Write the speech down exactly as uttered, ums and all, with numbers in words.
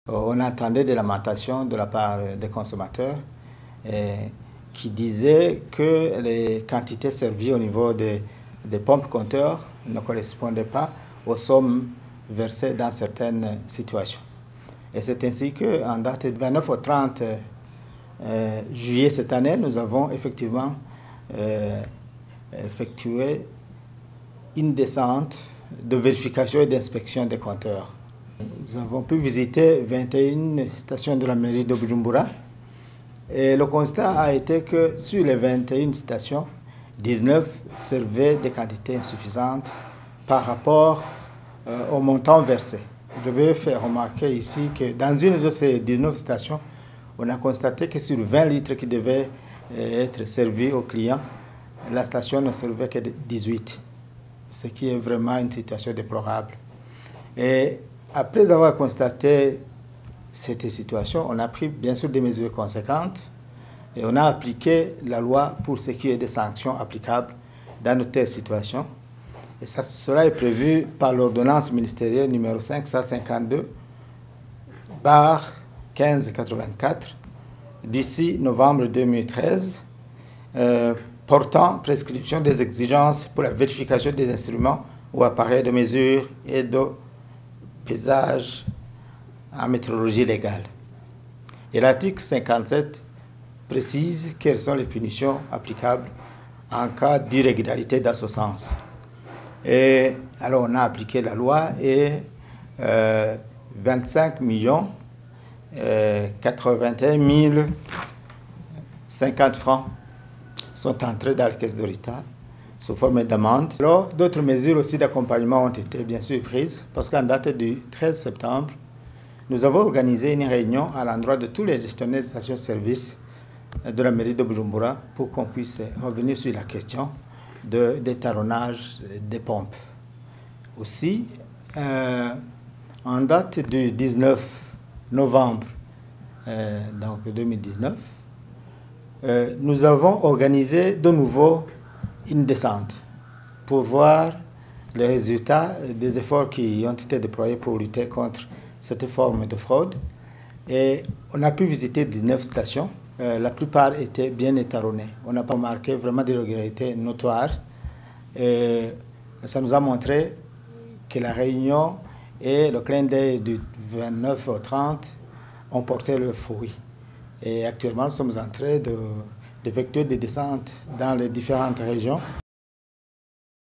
On entendait des lamentations de la part des consommateurs eh, qui disaient que les quantités servies au niveau des, des pompes compteurs ne correspondaient pas aux sommes versées dans certaines situations. Et c'est ainsi qu'en date du vingt-neuf au trente euh, juillet cette année, nous avons effectivement euh, effectué une descente de vérification et d'inspection des compteurs. Nous avons pu visiter vingt et une stations de la mairie de Bujumbura et le constat a été que sur les vingt et une stations, dix-neuf servaient des quantités insuffisantes par rapport euh, au montant versé. Je vais faire remarquer ici que dans une de ces dix-neuf stations, on a constaté que sur vingt litres qui devaient euh, être servis aux clients, la station ne servait que de dix-huit, ce qui est vraiment une situation déplorable. Et après avoir constaté cette situation, on a pris bien sûr des mesures conséquentes et on a appliqué la loi pour ce qui est des sanctions applicables dans de telles situations. Et ça, cela est prévu par l'ordonnance ministérielle numéro cinq cent cinquante-deux barre quinze quatre-vingt-quatre d'ici novembre deux mille treize euh, portant prescription des exigences pour la vérification des instruments ou appareils de mesure et de pesage en métrologie légale. Et l'article cinquante-sept précise quelles sont les punitions applicables en cas d'irrégularité dans ce sens. Et alors on a appliqué la loi et euh, vingt-cinq millions quatre-vingt-un mille cinquante francs sont entrés dans la caisse de l'État sous forme d'amende. Alors, d'autres mesures aussi d'accompagnement ont été bien sûr prises parce qu'en date du treize septembre, nous avons organisé une réunion à l'endroit de tous les gestionnaires de stations-service de la mairie de Bujumbura pour qu'on puisse revenir sur la question de d'étalonnage des pompes. Aussi, euh, en date du dix-neuf novembre euh, donc deux mille dix-neuf, euh, nous avons organisé de nouveau une descente pour voir les résultats des efforts qui ont été déployés pour lutter contre cette forme de fraude. Et on a pu visiter dix-neuf stations. Euh, la plupart étaient bien étalonnées. On n'a pas marqué vraiment d'irrégularité notoire. Et ça nous a montré que la réunion et le clin d'œil du vingt-neuf au trente ont porté leurs fruits. Et actuellement, nous sommes en train de, d'effectuer des descentes dans les différentes régions